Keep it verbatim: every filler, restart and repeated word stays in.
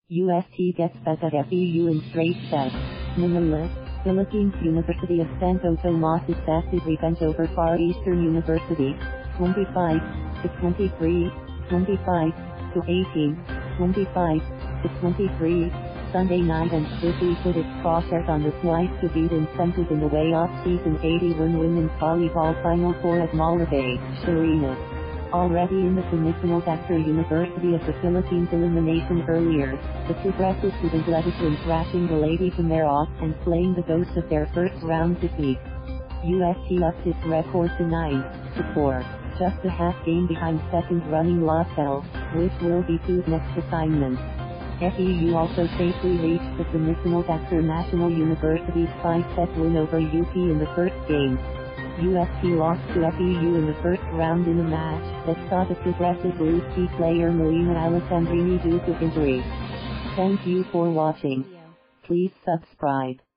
U S T gets back at F E U in straight sets. Manila, Philippines. University of Santo Tomas is massive revenge over Far Eastern University. twenty-five to twenty-three, twenty-five to eighteen, twenty-five to twenty-three. Sunday night and swiftly put its crosshairs on the twice to beat incentives in the way-off season eighty-one women's volleyball final four at Malabay, Salinas. Already in the semifinals after University of the Philippines elimination earlier, the progressive student led it in thrashing the ladies in their off and slaying the ghost of their first round defeat. U S T upped its record to nine to four, just a half game behind second-running La Salle, which will be F E U's next assignment. F E U also safely reached the semifinals after National University's five-set win over U P in the first game. U S T lost to F E U in the first round in a match that saw the progressive lose key player Melina Alessandrini due to injury. Thank you for watching. Please subscribe.